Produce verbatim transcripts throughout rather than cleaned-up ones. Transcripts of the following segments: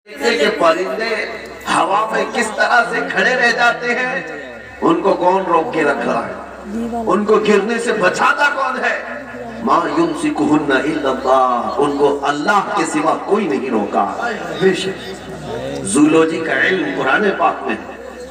کہ پرندے ہوا میں کس طرح سے کھڑے رہ جاتے ہیں، ان کو کون روک کے رکھ رہا ہے؟ ان کو گرنے سے بچاتا کون ہے؟ ما یمسکہن الا اللہ، ان کو اللہ کے سوا کوئی نہیں روکا۔ زولوجی کا علم قرآن پاک میں،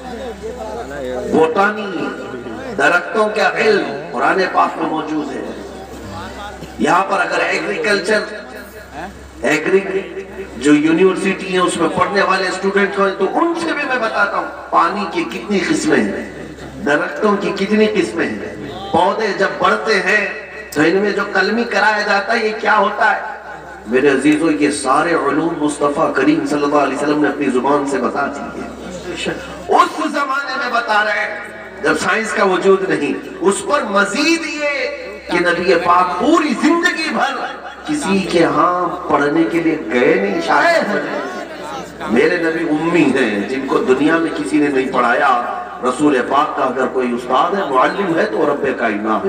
بوٹانی درختوں کا علم قرآن پاک میں موجود ہے۔ یہاں پر اگر ایگریکلچر ایگری جو یونیورسٹی ہیں اس میں پڑھنے والے اسٹوڈنٹ ہیں تو ان سے بھی میں بتاتا ہوں پانی کی کتنی قسمیں ہیں، درختوں کی کتنی قسمیں ہیں، پودے جب بڑھتے ہیں تو ان میں جو قلمی کرایا جاتا ہے یہ کیا ہوتا ہے؟ میرے عزیزوں یہ سارے علوم مصطفیٰ کریم صلی اللہ علیہ وسلم نے اپنی زبان سے بتا دی ہے۔ اس زمانے میں بتا رہے ہیں جب سائنس کا وجود نہیں، اس پر مزید یہ کہ نبی پاک پوری زندگی بھر کسی کے ہاں پڑھنے کے لیے گئے نہیں۔ شاید میرے نبی امی ہیں جن کو دنیا میں کسی نے نہیں پڑھایا، رسول پاک کا اگر کوئی استاد ہے معلم ہے تو رب کائنات۔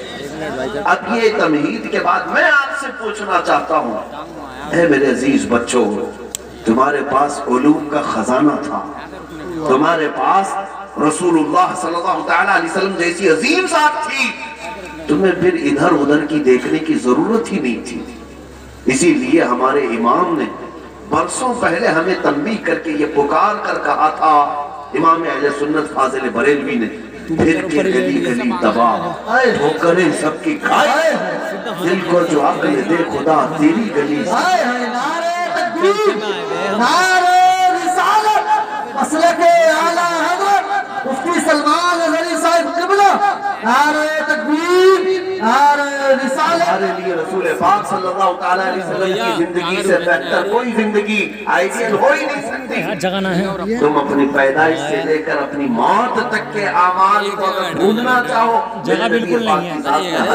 اب یہ تمہید کے بعد میں آپ سے پوچھنا چاہتا ہوں، اے میرے عزیز بچوں، تمہارے پاس علوم کا خزانہ تھا، تمہارے پاس رسول اللہ صلی اللہ علیہ وسلم جیسی عظیم ذات تھی، تمہیں پھر ادھر ادھر کی دیکھنے کی ضرورت ہی نہیں تھی۔ اسی لیے ہمارے امام نے برسوں پہلے ہمیں تنبیہ کر کے یہ پکار کر کہا تھا، امام اہل سنت فاضل بریلوی نے، پھر کے گلی گلی تباہ ہو کریں سب کی کھائے، دل کو جو عقل دے خدا تیری گلی۔ نعرہ تکبیر، نعرہ رسالت، مسلک اعلیٰ حضرت مفتی سلمان اظہری صاحب قبلہ، نعرہ تکبیر، نعرہ رسالت۔ ہمارے لیے رسول پاک صلی اللہ علیہ وسلم کی زندگی سے بہتر کوئی زندگی آئیڈیل ہو ہی نہیں سکتی۔ تم اپنی پیدائش سے لے کر اپنی موت تک کے اعمال کو اگر ڈھونڈنا چاہو، جگہ بالکل نہیں ہے،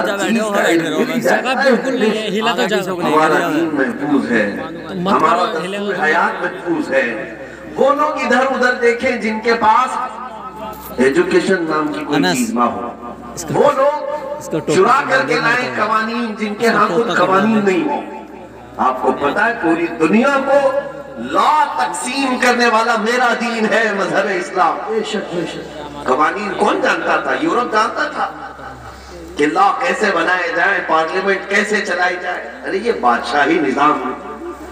جگہ بالکل نہیں ہے، ہلا تو جگہ ہمارا دین محفوظ ہے، ہمارا دستور حیات محفوظ ہے۔ وہ لوگ ادھر ادھر دیکھیں جن کے پاس ایجوکیشن نام کی کوئی چیز نہ ہو، وہ لوگ چرا کر کے لائیں قوانین جن کے ہاں خود قوانین نہیں ہو۔ آپ کو پتا ہے پوری دنیا کو لا تقسیم کرنے والا میرا دین ہے مذہب اسلام۔ قوانین کون جانتا تھا؟ یورپ جانتا تھا کہ لا کیسے بنائے جائیں، پارلیمنٹ کیسے چلائی جائے۔ ارے یہ بادشاہی نظام ہے،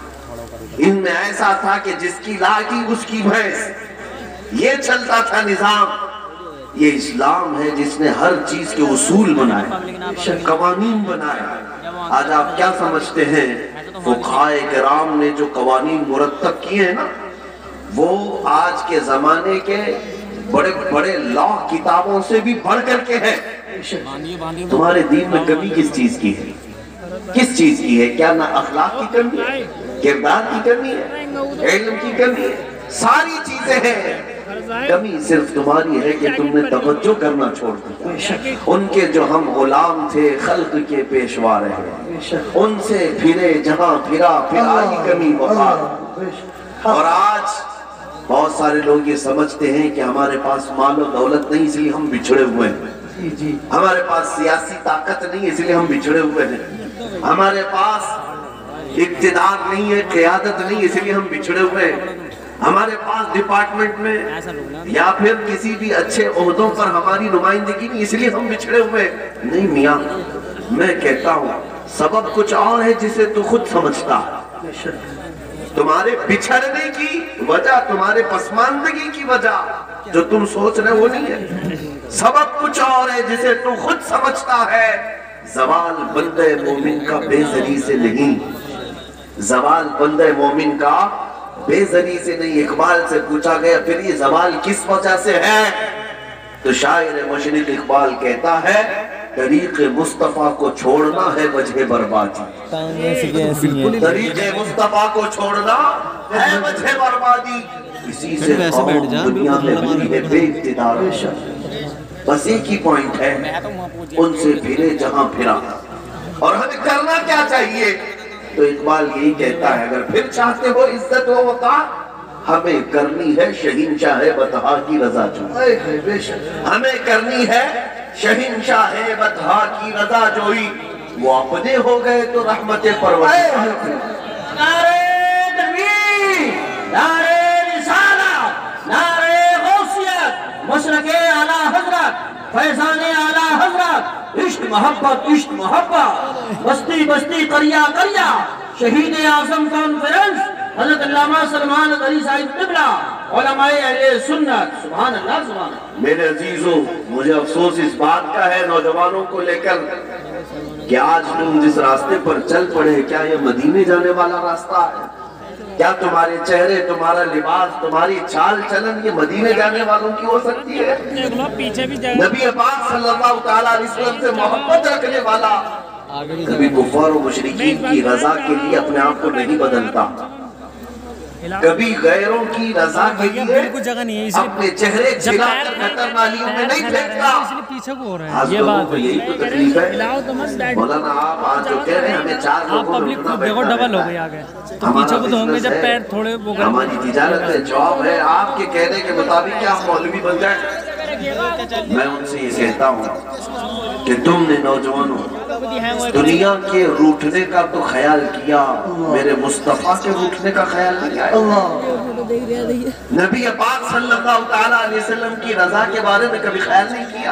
ان میں ایسا تھا کہ جس کی لاٹھی اس کی بھینس، یہ چلتا تھا نظام۔ یہ اسلام ہے جس نے ہر چیز کے اصول بنائے، قوانین بنائے۔ آج آپ کیا سمجھتے ہیں فقہائے کرام نے جو قوانین مرتب کیے ہیں نا، وہ آج کے زمانے کے بڑے بڑے لا کتابوں سے بھی بڑھ کر کے ہیں۔ تمہارے دین میں کمی کس چیز کی ہے؟ کس چیز کی ہے؟ کیا نہ اخلاق کی کمی ہے، کردار کی کمی ہے، علم کی کمی ہے؟ ساری چیزیں ہیں، کمی صرف تمہاری ہے کہ تم نے توجہ کرنا چھوڑ دیا۔ ان کے جو ہم غلام تھے خلق کے پیشوا رہے، ان سے پھرے جہاں پھرا پھر آئی کمی وفار۔ اور آج بہت سارے لوگ یہ سمجھتے ہیں کہ ہمارے پاس مال و دولت نہیں اس لیے ہم بچھڑے ہوئے ہیں، ہمارے پاس سیاسی طاقت نہیں اس لیے ہم بچھڑے ہوئے ہیں، ہمارے پاس اقتدار نہیں ہے، قیادت نہیں اس لیے ہم بچھڑے ہوئے ہیں، ہمارے پاس ڈپارٹمنٹ میں یا پھر کسی بھی اچھے عہدوں پر ہماری نمائندگی نہیں اس لیے ہم بچھڑے ہوئے نہیں۔ میاں میں کہتا ہوں سبب کچھ اور ہے جسے تو خود سمجھتا ہے۔ تمہارے بچھڑنے کی وجہ، تمہارے پسماندگی کی وجہ جو تم سوچ رہے وہ نہیں ہے، سبب کچھ اور ہے جسے تو خود سمجھتا ہے۔ زوال بندے مومن کا بے زری سے نہیں، زوال بندے مومن کا بے زری سے نہیں۔ اقبال سے پوچھا گیا پھر یہ زوال کس وجہ سے ہے؟ تو شاعر مشرق اقبال کہتا ہے طریق مصطفیٰ کو چھوڑنا ہے وجہ بربادی، طریق مصطفیٰ کو چھوڑنا ہے وجہ بربادی، اسی سے قوم دنیا میں ہوئی ہے بے اقتدار۔ بس ایک ہی پوائنٹ ہے، ان سے پھرے جہاں پھرا۔ اور ہمیں کرنا کیا چاہیے؟ تو اقبال یہی کہتا ہے اگر پھر چاہتے ہو عزت و وقار، ہمیں کرنی ہے شہنشاہ بطحا کی رضا جوئی، ہمیں کرنی ہے شہنشاہ بطحا کی رضا جوئی، وہ اپنے ہو گئے تو رحمت پروردگار۔ نعرہ تکبیر، فیضان اعلیٰ حضرت، عشق محبت عشق محبت، بستی بستی قریہ قریہ، شہید اعظم کانفرنس حضرت علامہ سلمان غری صاحب قبلہ، علماء اہل سنت، سبحان اللہ سبحان اللہ۔ میرے عزیزوں، مجھے افسوس اس بات کا ہے نوجوانوں کو لے کر کہ آج تم جس راستے پر چل پڑے، کیا یہ مدینے جانے والا راستہ ہے؟ کیا تمہارے چہرے، تمہارا لباس، تمہاری چال چلن یہ مدینے جانے والوں کی ہو سکتی ہے؟ نبی پاک صلی اللہ تعالیٰ علیہ وسلم سے محبت رکھنے والا کبھی کفار و مشرکین کی رضا کے لیے اپنے آپ کو نہیں بدلتا، کبھی غیروں کی رضا کے لیے اپنے چہرے جلا کر گٹر نالیوں میں نہیں پھینکتا۔ آج لوگوں کو یہی تو تکلیف ہے۔ مولانا آپ آج جو کہہ رہے ہیں ہمیں چار لوگوں میں رکنا بیٹھنا ہے، ہماری تجارت ہے، جاب ہے، آپ کے کہنے کے مطابق کیا مولوی بن جائیں؟ میں ان سے یہ کہتا ہوں کہ تم نے نوجوانوں دنیا کے روٹھنے کا تو خیال کیا، میرے مصطفیٰ کے روٹھنے کا خیال نہیں آیا۔ نبی پاک صلی اللہ تعالیٰ علیہ وسلم کی رضا کے بارے میں کبھی خیال نہیں کیا۔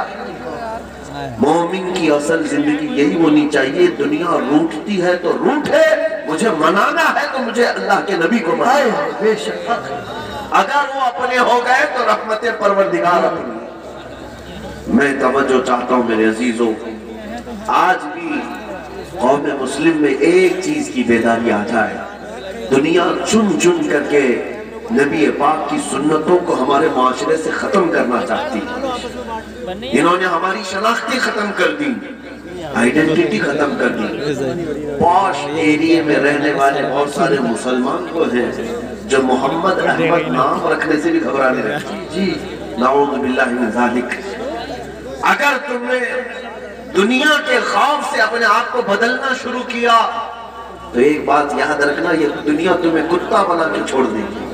مومن کی اصل زندگی یہی ہونی چاہیے، دنیا روٹھتی ہے تو روٹھے، مجھے منانا ہے تو مجھے اللہ کے نبی کو منانا ہے۔ اگر وہ اپنے ہو گئے تو رحمت پروردگار اپنی۔ میں توجہ چاہتا ہوں میرے عزیزوں، آج بھی قوم مسلم میں ایک چیز کی بیداری آ جائے، دنیا چن چن کر کے نبی پاک کی سنتوں کو ہمارے معاشرے سے ختم کرنا چاہتی ہے۔ انہوں نے ہماری شناختی ختم کر دی، آئیڈنٹیٹی ختم کر دی۔ پاش ایریے میں رہنے والے بہت سارے مسلمان کو ہیں جو محمد احمد نام رکھنے سے بھی گھبرانے رہتے ہیں۔ جی نعوذ باللہ من ذالک۔ اگر تم نے دنیا کے خوف سے اپنے آپ کو بدلنا شروع کیا تو ایک بات یاد رکھنا، یہ دنیا تمہیں کتا بنا کے چھوڑ دے گی۔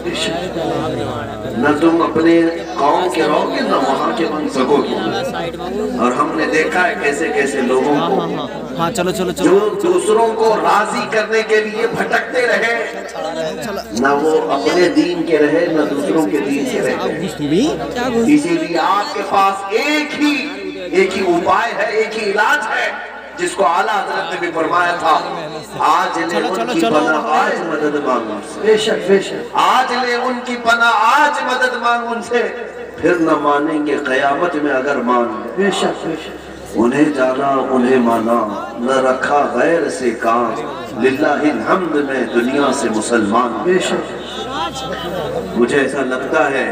نہ تم اپنے قوم کے رہو گے نہ وہاں کے بن سکو گے۔ اور ہم نے دیکھا ہے کیسے کیسے لوگوں کو جو دوسروں کو راضی کرنے کے لیے بھٹکتے رہے، نہ وہ اپنے دین کے رہے نہ دوسروں کے دین کے رہے۔ اسی لیے آپ کے پاس ایک ہی ایک ہی اپائے ہے، ایک ہی علاج ہے جس کو اعلیٰ حضرت نے بھی فرمایا تھا، آج لے ان کی پناہ آج مدد مانگ ان سے۔ بے شک بے شک، آج لے ان کی پناہ آج مدد مانگ ان سے، پھر نہ مانیں گے قیامت میں اگر مان لیں۔ بے شک بے شک، انہیں جانا انہیں مانا، نہ رکھا غیر سے کام، للہ الحمد میں دنیا سے مسلمان۔ بے شک، مجھے ایسا لگتا ہے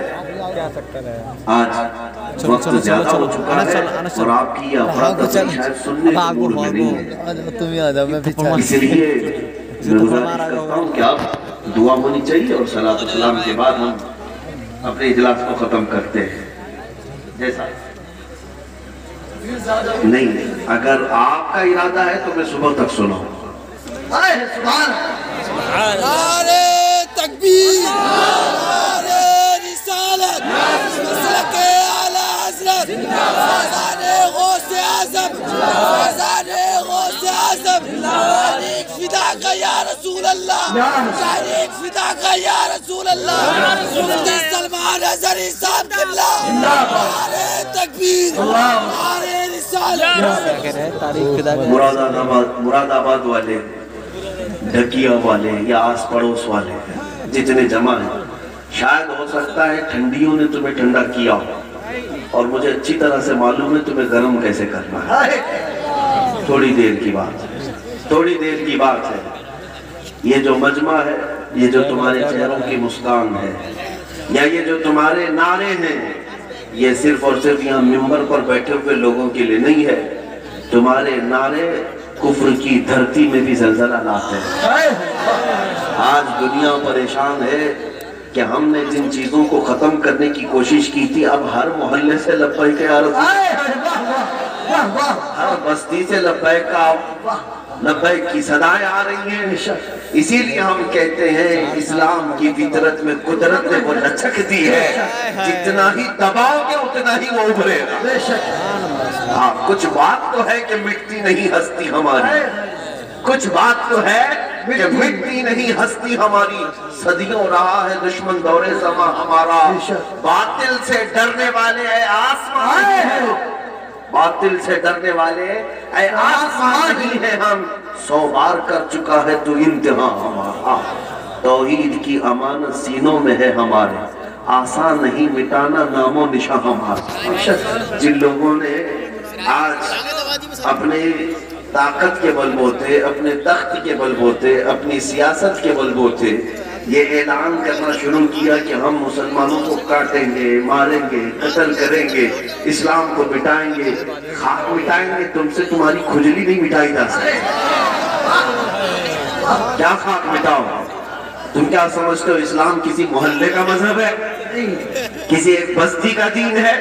آج وقت زیادہ ہو چکا ہے اور آپ کی یہ افراد شاید سننے کی موڈ میں نہیں ہے، اس لیے میں گزارش کرتا ہوں کہ آپ دعا ہونی چاہیے اور صلاۃ السلام کے بعد ہم اپنے اجلاس کو ختم کرتے ہیں۔ جیسا نہیں، اگر آپ کا ارادہ ہے تو میں صبح تک سناؤں۔ نعرے تکبیر، نعرے رسالت، مسلک اعلیٰ حضرت، فیضان غوث اعظم، فیضان غوث اعظم، تحریک فدا کا یا رسول اللہ، تحریک فدا کا یا رسول اللہ، مفتی سلمان اظہری صاحب قبلہ، نعرے تکبیر، نعرے رسالت۔ مراد آباد والے، ڈھکیا والے یا آس پڑوس والے جتنے جمع ہیں، شاید ہو سکتا ہے ٹھنڈیوں نے تمہیں ٹھنڈا کیا ہو اور مجھے اچھی طرح سے معلوم ہے تمہیں گرم کیسے کرنا ہے۔ تھوڑی دیر کی بات ہے، تھوڑی دیر کی بات ہے۔ یہ جو مجمع ہے، یہ جو تمہارے چہروں کی مسکان ہے، یا یہ جو تمہارے نعرے ہیں، یہ صرف اور صرف یہاں ممبر پر بیٹھے ہوئے لوگوں کے لیے نہیں ہے۔ تمہارے نعرے کفر کی دھرتی میں بھی زلزلہ لاتے ہیں۔ آج دنیا پریشان ہے کہ ہم نے جن چیزوں کو ختم کرنے کی کوشش کی تھی، اب ہر محلے سے لبیک یا رسول اللہ، ہر بستی سے لبیک کا لبیک کی صدائیں آ رہی ہیں۔ اسی لیے ہم کہتے ہیں اسلام کی فطرت میں قدرت نے وہ لچک دی ہے، جتنا ہی دباؤ گے اتنا ہی وہ ابھرے گا۔ ہاں، کچھ بات تو ہے کہ مٹتی نہیں ہستی ہماری، کچھ بات تو ہے کہ مٹتی نہیں ہستی ہماری، صدیوں رہا ہے دشمن دور زماں ہمارا، باطل سے ڈرنے والے اے آسمان، باطل سے ڈرنے والے اے آسمان نہیں ہے ہم، سو بار کر چکا ہے تو انتہا ہمارا، توحید کی امانت سینوں میں ہے ہمارے، آسان نہیں مٹانا نام و نشان ہمارا۔ جن لوگوں نے آج اپنے طاقت کے بل بوتے، اپنے تخت کے بل بوتے، اپنی سیاست کے بل بوتے یہ اعلان کرنا شروع کیا کہ ہم مسلمانوں کو کاٹیں گے، ماریں گے، قتل کریں گے، اسلام کو مٹائیں گے، خاک مٹائیں گے، تم سے تمہاری کھجلی نہیں مٹائی جا سکتی۔ کیا خاک مٹاؤ؟ تم کیا سمجھتے ہو اسلام کسی محلے کا مذہب ہے؟ کسی ایک بستی کا دین ہے؟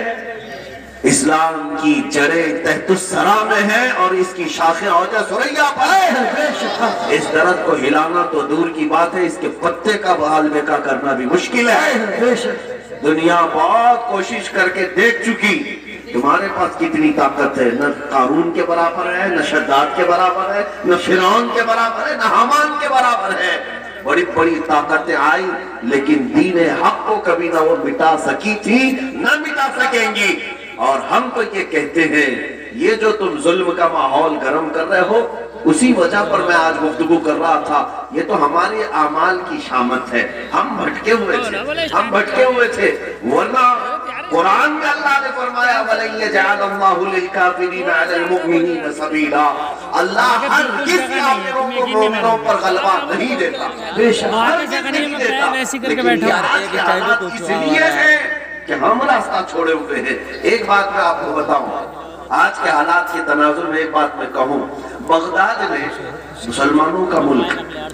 اسلام کی جڑیں تحت الثرا میں ہے اور اس کی شاخیں اوجہ سریا پر ہے۔ اس درخت کو ہلانا تو دور کی بات ہے، اس کے پتے کا بحال بے کا کرنا بھی مشکل ہے۔ دنیا بہت کوشش کر کے دیکھ چکی تمہارے پاس کتنی طاقت ہے، نہ قارون کے برابر ہے، نہ شداد کے برابر ہے، نہ فرعون کے برابر ہے، نہ حامان کے برابر ہے۔ بڑی بڑی طاقتیں آئی لیکن دین حق کو کبھی نہ وہ مٹا سکی تھی، نہ مٹا سکیں گی۔ اور ہم تو یہ کہتے ہیں یہ جو تم ظلم کا ماحول گرم کر رہے ہو اسی وجہ پر میں آج گفتگو کر رہا تھا، یہ تو ہمارے اعمال کی شامت ہے، ہم بھٹکے ہوئے تھے، ہم بھٹکے ہوئے تھے، ورنہ قرآن میں اللہ نے فرمایا وَلَن يَجْعَلَ اللَّهُ لِلْكَافِرِينَ عَلَى الْمُؤْمِنِينَ سَبِيلًا، اللہ ہرگز کافروں کو مومنوں پر غلبہ نہیں دیتا، بے شک ہرگز نہیں دیتا، لیکن یہ آج کے حالات اس لیے ہیں کہ ہم راستہ چھوڑے ہوئے ہیں۔ ایک بات میں آپ کو بتاؤں، آج کے حالات کے تناظر میں ایک بات میں کہوں، بغداد میں مسلمانوں کا ملک،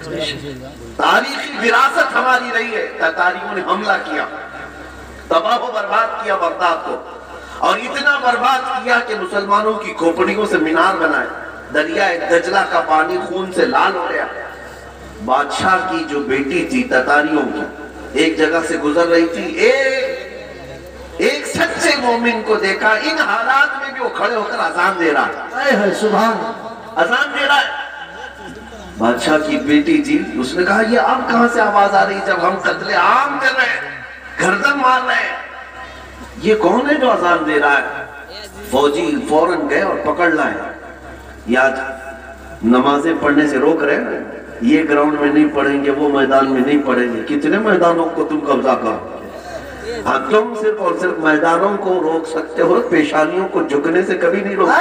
تاریخی وراثت ہماری رہی ہے، تتاریوں نے حملہ کیا، تباہ و برباد کیا بغداد کو، اور اتنا برباد کیا کہ مسلمانوں کی کھوپڑیوں سے مینار بنائے، دریا دجلہ کا پانی خون سے لال ہو گیا۔ بادشاہ کی جو بیٹی تھی تتاریوں کی ایک جگہ سے گزر رہی تھی، ایک ایک سچے مومن کو دیکھا، ان حالات میں بھی وہ کھڑے ہو کر اذان دے رہا ہے، سبحان اذان دے رہا ہے۔ بادشاہ کی بیٹی جی اس نے کہا یہ اب کہاں سے آواز آ رہی جب ہم قتل عام کر رہے ہیں، گردن مار رہے ہیں، یہ کون ہے جو اذان دے رہا ہے؟ فوجی فوراً گئے اور پکڑ لائے، یا نمازیں پڑھنے سے روک رہے ہیں، یہ گراؤنڈ میں نہیں پڑھیں گے، وہ میدان میں نہیں پڑھیں گے، کتنے میدانوں کو تم قبضہ کرو؟ ہاں تم صرف اور صرف میدانوں کو روک سکتے ہو، پیشانیوں کو جھکنے سے کبھی نہیں روک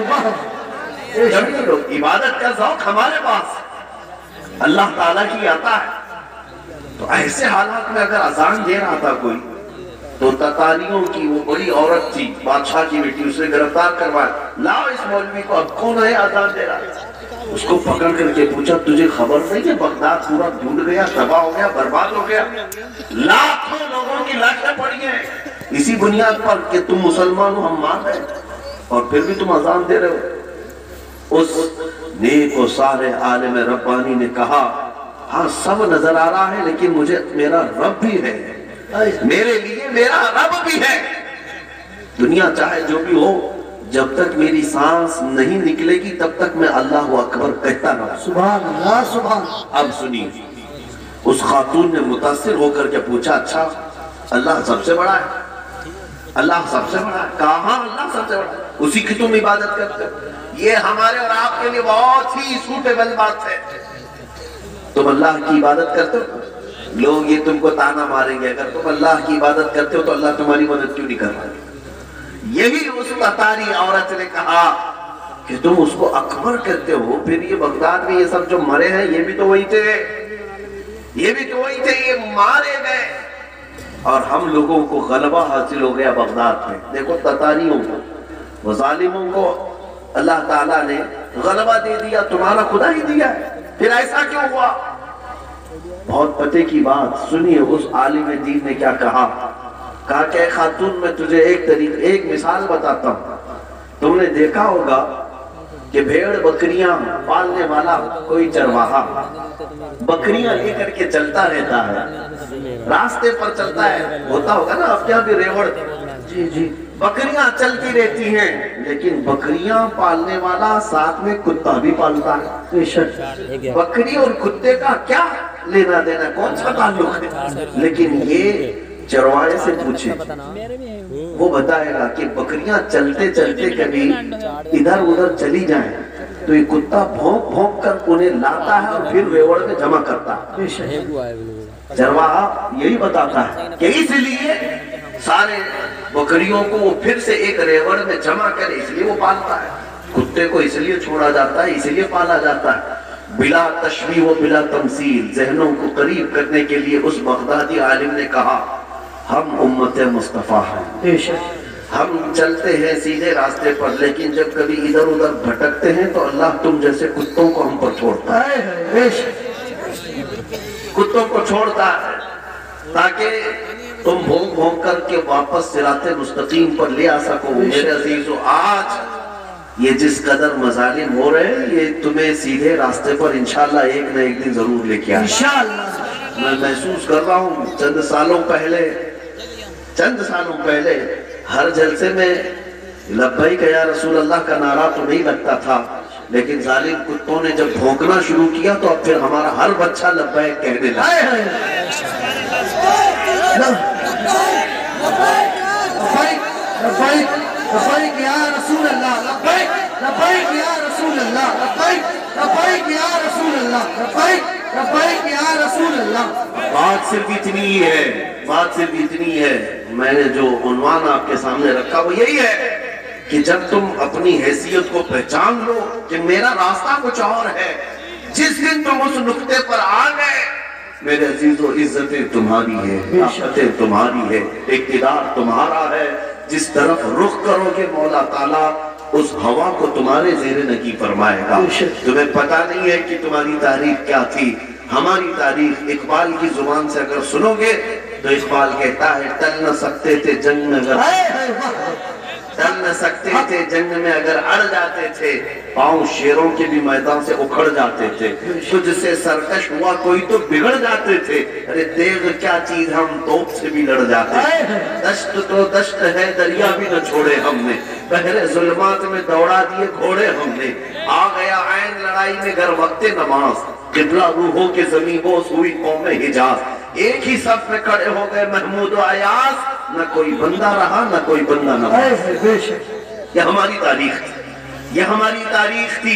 کبھی نہیں روک۔ عبادت کا ذوق ہمارے پاس اللہ تعالیٰ کی آتا ہے، تو ایسے حالات میں اگر اذان دے رہا تھا کوئی تو تتاریوں کی وہ بڑی عورت تھی بادشاہ کی بیٹی، اسے گرفتار کروایا، لاؤ اس مولوی کو، اب کون ہے اذان دے رہا ہے؟ اس کو پکڑ کر کے پوچھا تجھے خبر نہیں کہ بغداد پورا ڈھونڈ گیا، تباہ ہو گیا، برباد ہو گیا، لاکھوں لوگوں کی لاشیں پڑی ہیں اسی بنیاد پر کہ تم مسلمان ہو، ہم مان رہے ہیں اور پھر بھی تم اذان دے رہے ہو۔ اس نیک و صالح عالم ربانی نے کہا ہاں سب نظر آ رہا ہے لیکن مجھے میرا رب بھی ہے، میرے لیے میرا رب بھی ہے، دنیا چاہے جو بھی ہو جب تک میری سانس نہیں نکلے گی تب تک میں اللہ اکبر کہتا رہا۔ سبحان اللہ سبحان۔ اب سنیے، اس خاتون نے متاثر ہو کر کے پوچھا اچھا اللہ سب سے بڑا ہے؟ اللہ سب سے بڑا ہے؟ کہا ہاں اللہ سب سے بڑا ہے، اسی کی تم عبادت کرتے ہو۔ یہ ہمارے اور آپ کے لیے بہت ہی سوٹیبل بات ہے، تم اللہ کی عبادت کرتے ہو، لوگ یہ تم کو تانا ماریں گے اگر تم اللہ کی عبادت کرتے ہو تو اللہ تمہاری مدد کیوں نہیں کر رہا ہے؟ یہی اس تتاری عورت نے کہا کہ تم اس کو اکبر کہتے ہو، پھر یہ بغداد میں یہ سب جو مرے ہیں یہ بھی تو وہی تھے، یہ بھی تو وہی تھے، یہ مارے گئے اور ہم لوگوں کو غلبہ حاصل ہو گیا بغداد میں۔ دیکھو تتاریوں کو، وہ ظالموں کو اللہ تعالیٰ نے غلبہ دے دیا، تمہارا خدا ہی دیا ہے، پھر ایسا کیوں ہوا؟ بہت پتے کی بات سنیے، اس عالم دین نے کیا کہا، کہا کہ اے خاتون میں تجھے ایک طریق ایک مثال بتاتا ہوں، تم نے دیکھا ہوگا کہ بھیڑ بکریاں پالنے والا کوئی چرواہا بکریاں لے کر کے چلتا رہتا ہے، راستے پر چلتا ہے، ہوتا ہوگا نا اب کیا بھی ریوڑ، جی جی بکریاں چلتی رہتی ہیں، لیکن بکریاں پالنے والا ساتھ میں کتا بھی پالتا ہے۔ بکری اور کتے کا کیا لینا دینا، کون سا تعلق ہے؟ لیکن یہ चरवाहे से पूछे, वो बताएगा कि बकरियां चलते चलते कभी इधर उधर चली जाएं तो ये कुत्ता भौंक भौंक कर उन्हें लाता है और फिर रेवड़ में जमा करता है। चरवाहा यही बताता है कि इसलिए सारे बकरियों को वो फिर से एक रेवड़ में जमा करे, इसलिए वो पालता है। कुत्ते को इसलिए छोड़ा जाता है, इसलिए पाला जाता है। बिला तशबीह व बिला तमसील, ज़हनों को करीब करने के लिए उस बगदादी आलिम ने कहा, हम उम्मत मुस्तफा हैं, हम चलते हैं सीधे रास्ते पर, लेकिन जब कभी इधर उधर भटकते हैं तो अल्लाह तुम जैसे कुत्तों को हम पर छोड़ता है, कुत्तों को छोड़ता है ताकि तुम भोंक भोंक करके वापस सिराते मुस्तकीम पर ले आ सको। मेरे अजीजों, आज ये जिस कदर मजालिम हो रहे हैं, ये तुम्हें सीधे रास्ते पर इंशाल्लाह एक न एक दिन जरूर लेके आए इंशाल्लाह। मैं महसूस कर रहा हूँ, चंद सालों पहले चंद सालों पहले हर जलसे में लब्बैक या रसूल अल्लाह का नारा तो नहीं लगता था, लेकिन जालिम कुत्तों ने जब भौंकना शुरू किया तो अब फिर हमारा हर बच्चा लब्बैक कहने लगा। लब्बैक या रसूल अल्लाह, लब्बैक लब्बैक या रसूल अल्लाह, लब्बैक लब्बैक या रसूल अल्लाह, लब्बैक लब्बैक या रसूल अल्लाह। बात सिर्फ इतनी ही है, बात सिर्फ इतनी है। मैंने जो उन्वान आपके सामने रखा वो यही है कि जब तुम अपनी हैसियत को पहचान लो कि मेरा रास्ता कुछ और है, जिस दिन तुम उस नुक्ते पर आ गए, मेरे अजीजों, इज्जतें तुम्हारी है, ताकतें तुम्हारी है, इक़्तिदार तुम्हारा है। जिस तरफ रुख करोगे मौला ताला उस हवा को तुम्हारे ज़ेरे नगी फरमाएगा। तुम्हें पता नहीं है कि तुम्हारी तारीख क्या थी। हमारी तारीख इकबाल की जुबान से अगर सुनोगे तो इकबाल कहता है, टल न सकते थे जंग में अगर टल न सकते थे जंग में अगर अड़ जाते थे, पांव शेरों के भी मैदान से उखड़ जाते थे, तुझसे सरकश हुआ कोई तो बिगड़ जाते थे, अरे तेग क्या चीज हम तोप से भी लड़ जाते। दश्त तो दश्त है, दरिया भी न छोड़े हमने, पहले जुल्मात में दौड़ा दिए घोड़े हमने, आ गया ऐन लड़ाई में घर वक्ते नमाज, किबला रूहों के ज़मीं बोस हुई कौम हिजाज, एक ही सफ में खड़े हो गए महमूद और अयाज, न कोई बंदा रहा न कोई बंदा न रहा। ये हमारी तारीख थी, ये हमारी तारीख थी।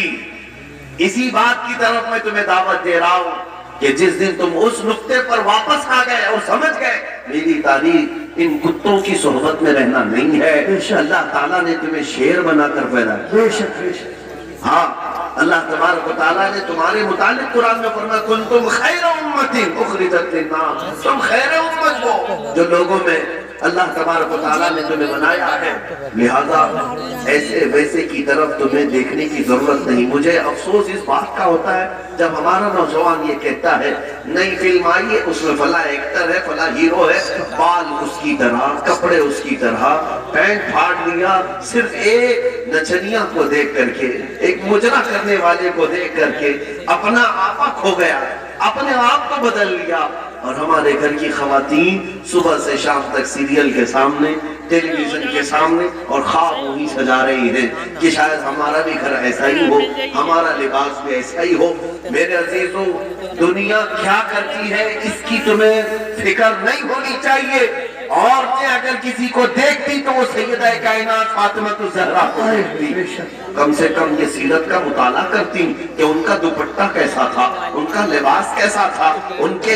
इसी बात की तरफ मैं तुम्हें दावत दे रहा हूँ कि जिस दिन तुम उस नुक्ते पर वापस आ गए और समझ गए मेरी तारीख इन कुत्तों की सोहबत में रहना नहीं है, अल्लाह ताला ने तुम्हें शेर बनाकर पैदा किया। हाँ, अल्लाह तबारक व तआला ने तुम्हारे मुतालिक कुरान में फरमाया, कुंतुम खैरा उम्मतिन उखरिजत लिन्नास, तुम खैर उम्मत हो जो लोगों में अल्लाह तबारक व तआला ने तुम्हें बनाया है। लिहाजा ऐसे वैसे की तरफ तुम्हें देखने की जरूरत नहीं। मुझे अफसोस इस बात का होता है जब हमारा नौजवान ये कहता है नई फिल्म आई है, उसमें फला एक्टर है, फला हीरो है, बाल उसकी तरह, कपड़े उसकी तरह, पैंट फाड़ लिया, सिर्फ एक नचनिया को देख करके, एक मुजरा करने वाले को देख करके अपना आपा खो गया, अपने आप को बदल लिया। और हमारे घर की खवातीन सुबह से शाम तक सीरियल के सामने, टेलीविजन के सामने और ख्वाब वही सजा रही है कि शायद हमारा भी घर ऐसा ही हो, हमारा लिबास भी ऐसा ही हो। मेरे अजीजों, दुनिया क्या करती है इसकी तुम्हें फिक्र नहीं होनी चाहिए। औरतें अगर किसी को देखती तो वो सैयदा कायनात फातिमा ज़हरा को देखती, कम से कम ये सीरत का मुताला करती कि उनका दुपट्टा कैसा था, उनका लिबास कैसा था, उनके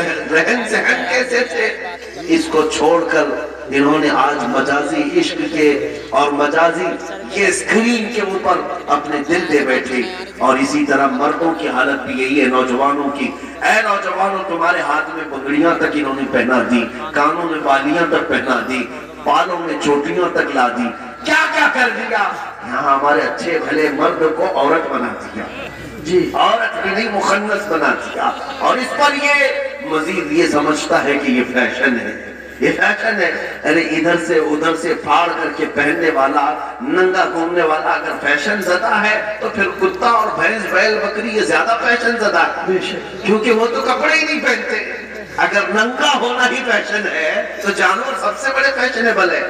रहन सहन कैसे थे। इसको छोड़कर इन्होंने आज मजाजी इश्क के और मजाजी ये स्क्रीन के ऊपर अपने दिल दे बैठे। और इसी तरह मर्दों की हालत भी यही है, नौजवानों की। ऐ नौजवानों, तुम्हारे हाथ में पगड़ियां तक इन्होंने पहना दी, कानों में बालियां तक पहना दी, बालों में चोटियां तक ला दी, क्या क्या कर दिया। यहाँ हमारे अच्छे भले मर्द को औरत बना दिया जी, औरत भी नहीं मुखन्नस बना दिया। और इस पर ये मजीद ये समझता है कि ये फैशन है, ये फैशन है। अरे इधर से उधर से फाड़ करके पहनने वाला, नंगा घूमने वाला अगर फैशन ज़दा है तो फिर कुत्ता और भैंस बैल बकरी ये ज्यादा फैशन ज़दा है, क्योंकि वो तो कपड़े ही नहीं पहनते। अगर नंगा होना ही फैशन है तो जानवर सबसे बड़े फैशनेबल है।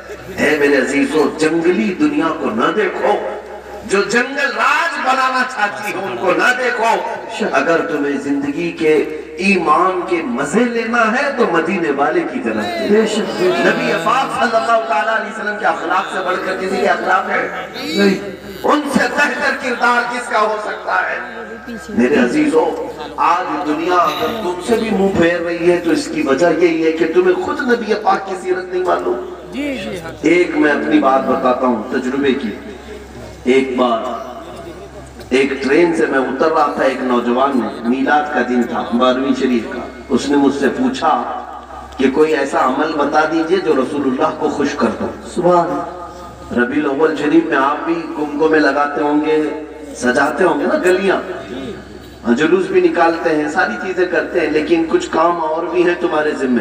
है मेरे अजीजों, जंगली दुनिया को न देखो, जो जंगल राज बनाना चाहती हो उनको ना देखो। अगर तुम्हें जिंदगी के ایمان کے مزے لینا ہے تو مدینے والے کی طرف نبی پاک صلی اللہ تعالیٰ علیہ وسلم کے اخلاق سے بڑھ کر کسی کے اخلاق ہے؟ ان سے بہتر کردار کس کا ہو سکتا ہے؟ میرے عزیزو، آج دنیا اگر تم سے بھی منہ پھیر رہی ہے تو اس کی وجہ یہی ہے کہ تمہیں خود نبی پاک کی سیرت نہیں معلوم۔ ایک میں اپنی بات بتاتا ہوں تجربے کی۔ ایک بار ایک ٹرین سے میں اتر رہا تھا، ایک نوجوان نے، میلاد کا دن تھا بارہویں شریف کا، اس نے مجھ سے پوچھا کہ کوئی ایسا عمل بتا دیجئے جو رسول اللہ کو خوش کر دو۔ سبحان ربیع الاول شریف میں آپ بھی کمکم میں لگاتے ہوں گے، سجاتے ہوں گے نا گلیاں، جلوس بھی نکالتے ہیں، ساری چیزیں کرتے ہیں، لیکن کچھ کام اور بھی ہیں تمہارے ذمہ۔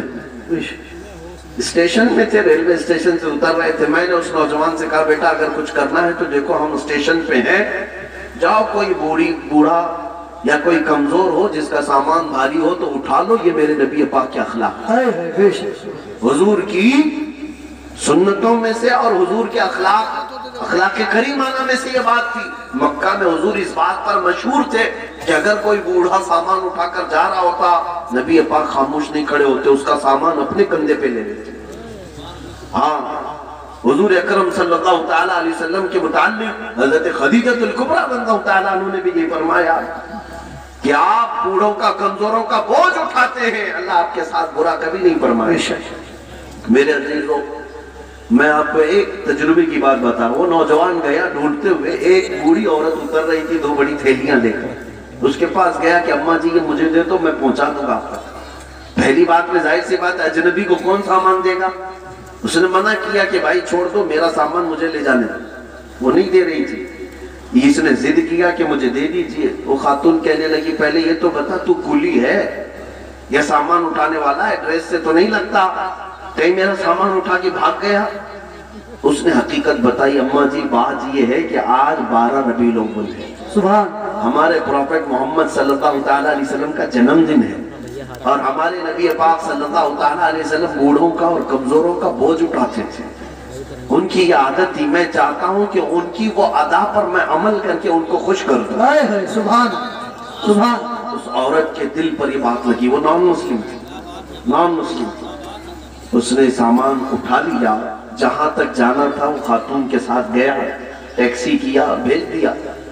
اسٹیشن میں تھے، ریلوے اسٹیشن سے اتر رہے تھے، میں نے اس نوجوان سے کہا بیٹا اگر کچھ کرنا ہے تو دیکھو ہم اسٹیشن پہ ہیں، جاؤ کوئی بوڑھی بوڑھا یا کوئی کمزور ہو جس کا سامان بھاری ہو تو اٹھا لو، یہ میرے نبی پاک کے اخلاق ہے، حضور کی سنتوں میں سے اور حضور کے اخلاق اخلاق کریمانہ میں سے یہ بات تھی۔ مکہ میں حضور اس بات پر مشہور تھے کہ اگر کوئی بوڑھا سامان اٹھا کر جا رہا ہوتا، نبی پاک خاموش نہیں کھڑے ہوتے، اس کا سامان اپنے کندھے پہ لے لیتے۔ ہاں، حضور اکرم صلی اللہ تعالیٰ علیہ وسلم کے متعلق حضرت خدیجہ الکبریٰ رضی اللہ تعالیٰ عنہ نے بھی یہ فرمایا کہ آپ بوڑھوں کا کمزوروں کا بوجھ اٹھاتے ہیں، اللہ آپ کے ساتھ برا کبھی نہیں فرمائے۔ میرے عزیزوں، میں آپ کو ایک تجربے کی بات بتا رہا ہوں۔ وہ نوجوان گیا ڈھونڈتے ہوئے، ایک بوڑھی عورت اتر رہی تھی دو بڑی تھیلیاں لے کر، اس کے پاس گیا کہ اماں جی یہ مجھے دے تو میں پہنچا دوں گا آپ تک۔ پہلی بات میں ظاہر سی بات ہے اجنبی کو کون سامان دے گا؟ اس نے منع کیا کہ بھائی چھوڑ دو، میرا سامان مجھے لے جانے دو۔ وہ نہیں دے رہی تھی، اس نے ضد کیا کہ مجھے دے دیجئے۔ وہ خاتون کہنے لگی پہلے یہ تو بتا تو کولی ہے یا سامان اٹھانے والا ہے؟ ڈریس سے تو نہیں لگتا، کہیں میرا سامان اٹھا کے بھاگ گیا؟ اس نے حقیقت بتائی، اماں جی بات یہ ہے کہ آج بارہ ربیع الاول ہے، سبحان ہمارے پروفیٹ محمد صلی اللہ تعالیٰ علیہ وسلم کا جنم دن ہے، اور ہمارے نبی پاک صلی اللہ تعالیٰ علیہ وسلم بوڑھوں کا اور کمزوروں کا بوجھ اٹھاتے تھے۔ ان کی یہ عادت تھی، میں چاہتا ہوں کہ ان کی وہ ادا پر میں عمل کر کے ان کو خوش کر دوں۔ سبحان سبحان اس عورت کے دل پر یہ بات لگی، وہ نان مسلم تھی، نان مسلم تھی۔ اس نے سامان اٹھا لیا، جہاں تک جانا تھا وہ خاتون کے ساتھ گیا، ٹیکسی کیا، بھیج دیا،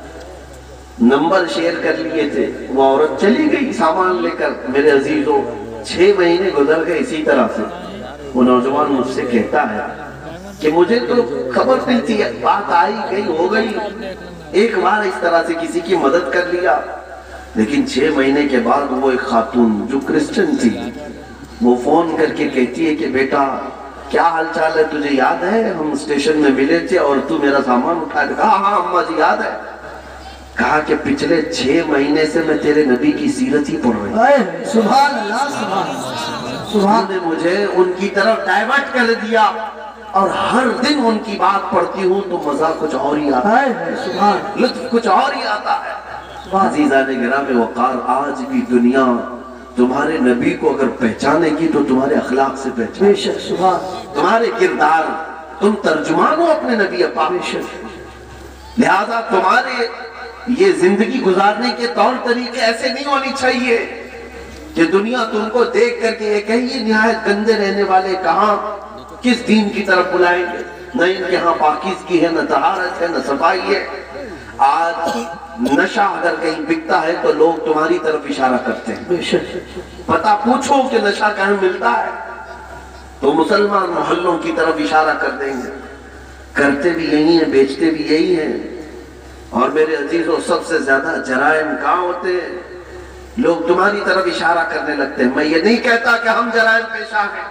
نمبر شیئر کر لیے تھے، وہ عورت چلی گئی سامان لے کر۔ میرے عزیزوں، چھ مہینے گزر گئے اسی طرح سے۔ وہ نوجوان مجھ سے کہتا ہے کہ مجھے تو خبر نہیں تھی، بات آئی گئی ہو گئی، ایک بار اس طرح سے کسی کی مدد کر لیا، لیکن چھ مہینے کے بعد وہ ایک خاتون جو کرسچن تھی وہ فون کر کے کہتی ہے کہ بیٹا کیا حال چال ہے، تجھے یاد ہے ہم اسٹیشن میں ملے تھے اور تو میرا سامان اٹھا دے؟ کہا ہاں اماں جی یاد ہے۔ کہا کہ پچھلے چھ مہینے سے میں تیرے نبی کی سیرت ہی پڑھ رہی ہوں، سبحان اللہ سبحان سبحان نے مجھے ان کی طرف ڈائیورٹ کر دیا، اور ہر دن ان کی بات پڑھتی ہوں تو مزہ کچھ اور ہی آتا ہے، سبحان لطف کچھ اور ہی آتا ہے۔ عزیزان گرامی وقار، آج بھی دنیا تمہارے نبی کو اگر پہچانے گی تو تمہارے اخلاق سے پہچانے، بے شک سبحان تمہارے کردار، تم ترجمان ہو اپنے نبی پاک، لہذا تمہارے یہ زندگی گزارنے کے طور طریقے ایسے نہیں ہونی چاہیے کہ دنیا تم کو دیکھ کر کے یہ کہے یہ نہایت گندے رہنے والے کہاں کس دین کی طرف بلائیں گے، نہ ان کے ہاں پاکیزگی ہے، نہ طہارت ہے، نہ صفائی ہے۔ آج نشہ اگر کہیں بکتا ہے تو لوگ تمہاری طرف اشارہ کرتے ہیں، بے شک پتہ پوچھو کہ نشہ کہاں ملتا ہے تو مسلمان محلوں کی طرف اشارہ کر دیں گے، کرتے بھی یہی ہیں، بیچتے بھی یہی ہیں۔ اور میرے عزیزوں، سب سے زیادہ جرائم کہاں ہوتے ہیں؟ لوگ تمہاری طرف اشارہ کرنے لگتے ہیں۔ میں یہ نہیں کہتا کہ ہم جرائم پیشہ ہیں،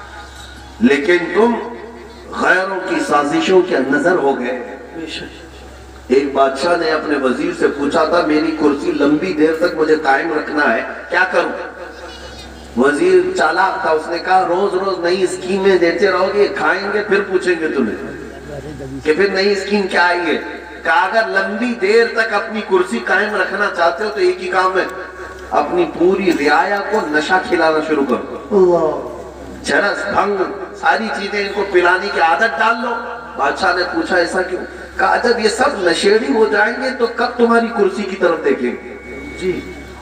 لیکن تم غیروں کی سازشوں کے نظر ہو گئے۔ ایک بادشاہ نے اپنے وزیر سے پوچھا تھا میری کرسی لمبی دیر تک مجھے قائم رکھنا ہے، کیا کروں؟ وزیر چالاک تھا، اس نے کہا روز روز نئی اسکیمیں دیتے رہو گے، کھائیں گے پھر پوچھیں گے تمہیں کہ پھر نئی اسکیم کیا آئی ہے۔ کہا اگر لمبی دیر تک اپنی کرسی قائم رکھنا چاہتے ہو تو ایک ہی کام ہے، اپنی پوری رعایا کو نشہ کھلانا شروع کرو، چرس بھنگ ساری چیزیں ان کو پلانے کی عادت ڈال لو۔ بادشاہ نے پوچھا ایسا کیوں؟ کہا جب یہ سب نشیڑی ہو جائیں گے تو کب تمہاری کرسی کی طرف دیکھیں گے؟ جی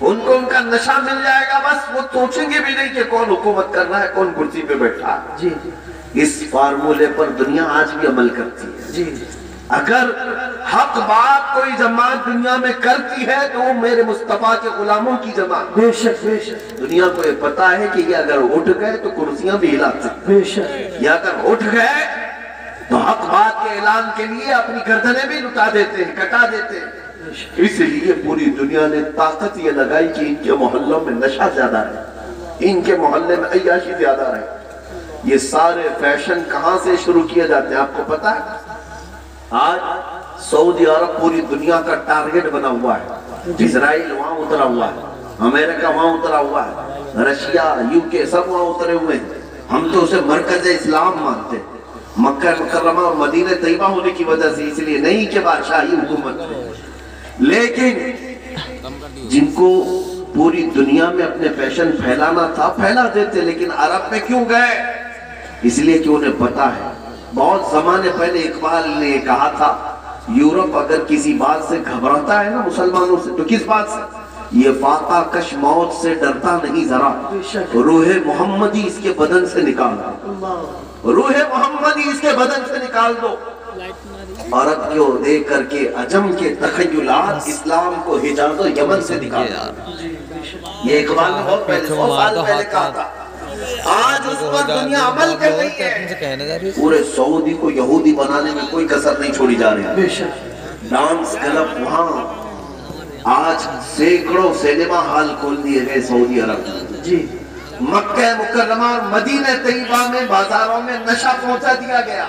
ان کو ان کا نشہ مل جائے گا بس وہ سوچیں گے بھی نہیں کہ کون حکومت کر رہا ہے کون کرسی پہ بیٹھا ہے. جی اس فارمولے پر دنیا آج بھی عمل کرتی ہے. جی اگر حق بات کوئی جماعت دنیا میں کرتی ہے تو وہ میرے مصطفیٰ کے غلاموں کی جماعت. بے شک بے شک دنیا کو یہ پتا ہے کہ یہ اگر اٹھ گئے تو کرسیاں بھی ہلا سکتے. بے شک یہ اگر اٹھ گئے تو حق بات کے اعلان کے لیے اپنی گردنیں بھی لٹا دیتے ہیں, کٹا دیتے ہیں. اس لیے پوری دنیا نے طاقت یہ لگائی کہ ان کے محلوں میں نشہ زیادہ ہے, ان کے محلے میں عیاشی زیادہ ہے. یہ سارے فیشن کہاں سے شروع کیے جاتے ہیں آپ کو پتا ہے؟ آج سعودی عرب پوری دنیا کا ٹارگٹ بنا ہوا ہے. اسرائیل وہاں اترا ہوا ہے, امریکہ وہاں اترا ہوا ہے, رشیا یو کے سب وہاں اترے ہوئے ہیں. ہم تو اسے مرکز اسلام مانتے ہیں, مکہ مکرمہ اور مدینہ طیبہ ہونے کی وجہ سے, اس لیے نہیں کہ بادشاہی حکومت ہے. لیکن جن کو پوری دنیا میں اپنے فیشن پھیلانا تھا پھیلا دیتے, لیکن عرب میں کیوں گئے؟ اس لیے کہ انہیں پتا ہے. بہت زمانے پہلے اقبال نے کہا تھا یورپ اگر کسی بات سے گھبراتا ہے نا مسلمانوں سے تو کس بات سے؟ یہ فاقہ کش موت سے ڈرتا نہیں ذرا, روح محمدی اس کے بدن سے نکال دو, روح محمدی اس کے بدن سے نکال دو. عرب کو دیکھ کر کے عجم کے تخیلات اسلام کو حجاز و یمن سے نکال دو. یہ اقبال نے بہت پہلے سو سال پہلے کہا تھا. آج اس پر دنیا عمل کر رہی ہے. پورے سعودی کو یہودی بنانے میں کوئی کسر نہیں چھوڑی جا رہی ہے. ڈانس کلب وہاں آج سینکڑوں سینما ہال کھول دیے گئے سعودی عرب میں. جی مکہ مکرمہ اور مدینہ طیبہ میں بازاروں میں نشہ پہنچا دیا گیا.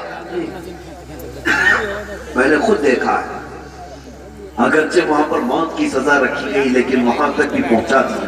میں نے خود دیکھا ہے, اگرچہ وہاں پر موت کی سزا رکھی گئی لیکن وہاں تک بھی پہنچا دیا.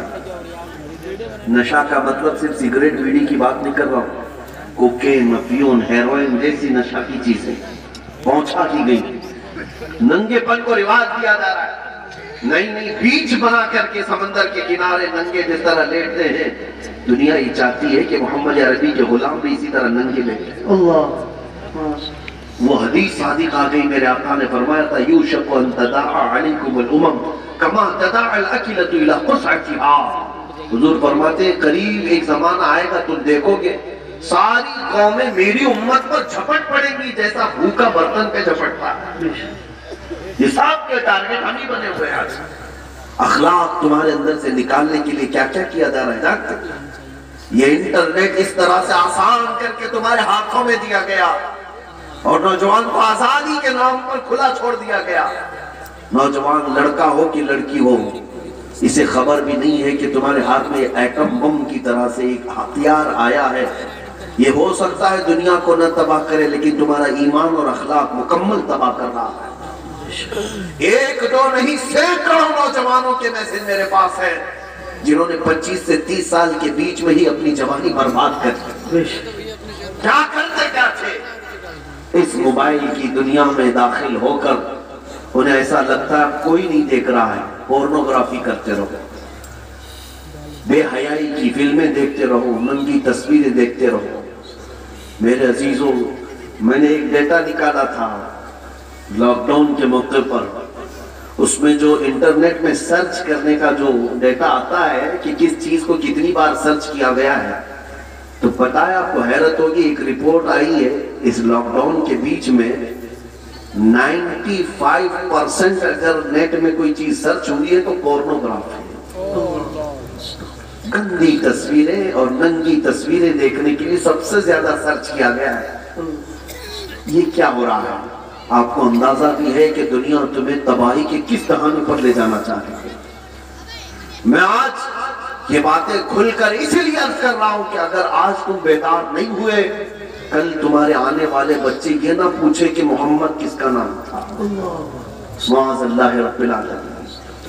نشہ کا مطلب صرف سگریٹ بیڑی کی بات نہیں کر رہا ہوں, کوکین, افیون, ہیروئن جیسی نشہ کی چیزیں پہنچا دی گئی. ننگے پن کو رواج دیا جا رہا ہے. نئی نئی بیچ بنا کر کے سمندر کے کنارے ننگے جس طرح لیٹتے ہیں. دنیا ہی چاہتی ہے کہ محمد عربی کے غلام بھی اسی طرح ننگے لیٹے. اللہ وہ حدیث صادق آ گئی, میرے آقا نے فرمایا تھا یوشک ان تداعى علیکم الامم کما تداعى الاکلۃ الی قصعتها. حضور فرماتے ہیں قریب ایک زمانہ آئے گا تم دیکھو گے ساری قومیں میری امت پر جھپٹ پڑیں گی جیسا بھوکا برتن پہ جھپٹتا ہے. حساب کے ٹارگٹ ہم ہی بنے ہوئے ہیں. آج اخلاق تمہارے اندر سے نکالنے کے لیے کیا کیا کیا جا رہا ہے جانتے ہیں؟ یہ انٹرنیٹ اس طرح سے آسان کر کے تمہارے ہاتھوں میں دیا گیا اور نوجوان کو آزادی کے نام پر کھلا چھوڑ دیا گیا. نوجوان لڑکا ہو کہ لڑکی ہو اسے خبر بھی نہیں ہے کہ تمہارے ہاتھ میں ایٹم بم کی طرح سے ایک ہتھیار آیا ہے. یہ ہو سکتا ہے دنیا کو نہ تباہ کرے لیکن تمہارا ایمان اور اخلاق مکمل تباہ کر رہا ہے. ایک دو نہیں سینکڑوں نوجوانوں کے میسج میرے پاس ہیں جنہوں نے پچیس سے تیس سال کے بیچ میں ہی اپنی جوانی برباد کر دی. کیا کرتے کیا تھے؟ اس موبائل کی دنیا میں داخل ہو کر انہیں ایسا لگتا ہے کوئی نہیں دیکھ رہا ہے, پورنوگرافی کرتے رہو, بے حیائی کی فلمیں دیکھتے رہو, ننگی تصویریں دیکھتے رہو. میرے عزیزوں, میں نے ایک ڈیٹا نکالا تھا لاک ڈاؤن کے موقع پر, اس میں جو انٹرنیٹ میں سرچ کرنے کا جو ڈیٹا آتا ہے کہ کس چیز کو کتنی بار سرچ کیا گیا ہے, تو پتہ ہے آپ کو حیرت ہوگی, ایک رپورٹ آئی ہے اس لاک ڈاؤن کے بیچ میں نائنٹی فائیو پرسنٹ اگر نیٹ میں کوئی چیز سرچ ہوئی ہے تو پورنوگرافی ہے. گندی تصویریں اور ننگی تصویریں دیکھنے کے لیے سب سے زیادہ سرچ کیا گیا ہے. یہ کیا ہو رہا ہے؟ آپ کو اندازہ بھی ہے کہ دنیا تمہیں تباہی کے کس دہانے پر لے جانا چاہتی ہے. میں آج یہ باتیں کھل کر اسی لیے عرض کر رہا ہوں کہ اگر آج تم بیدار نہیں ہوئے کل تمہارے آنے والے بچے یہ نہ پوچھے کہ محمد کس کا نام تھا. معاذ اللہ رب العالمین.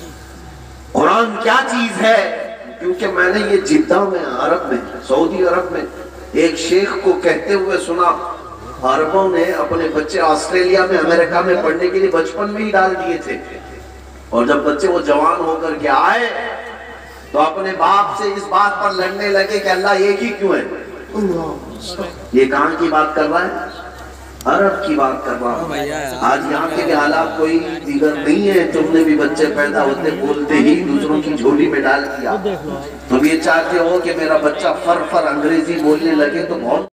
قرآن کیا چیز ہے؟ کیونکہ میں نے یہ جدہ میں عرب میں سعودی عرب میں ایک شیخ کو کہتے ہوئے سنا, عربوں نے اپنے بچے آسٹریلیا میں امریکہ میں پڑھنے کے لیے بچپن میں ہی ڈال دیے تھے, اور جب بچے وہ جوان ہو کر کے آئے تو اپنے باپ سے اس بات پر لڑنے لگے کہ اللہ ایک ہی کیوں ہے. یہ کہاں کی بات کر رہا ہے؟ عرب کی بات کر رہا ہوں. آج یہاں کے بھی حالات کوئی دیگر نہیں ہے. تم نے بھی بچے پیدا ہوتے بولتے ہی دوسروں کی جھولی میں ڈال دیا. تم یہ چاہتے ہو کہ میرا بچہ فر فر انگریزی بولنے لگے تو بہت